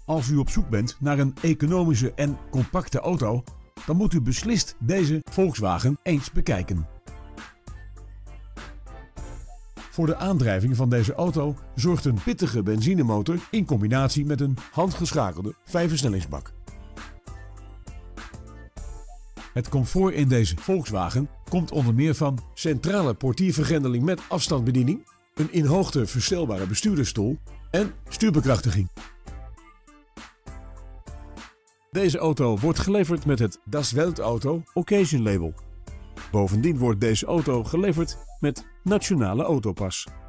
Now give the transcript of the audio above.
Als u op zoek bent naar een economische en compacte auto, dan moet u beslist deze Volkswagen eens bekijken. Voor de aandrijving van deze auto zorgt een pittige benzinemotor in combinatie met een handgeschakelde 5-versnellingsbak. Het comfort in deze Volkswagen komt onder meer van centrale portiervergrendeling met afstandsbediening, een in hoogte verstelbare bestuurdersstoel en stuurbekrachtiging. Deze auto wordt geleverd met het Das Weltauto Occasion label. Bovendien wordt deze auto geleverd met Nationale Autopas.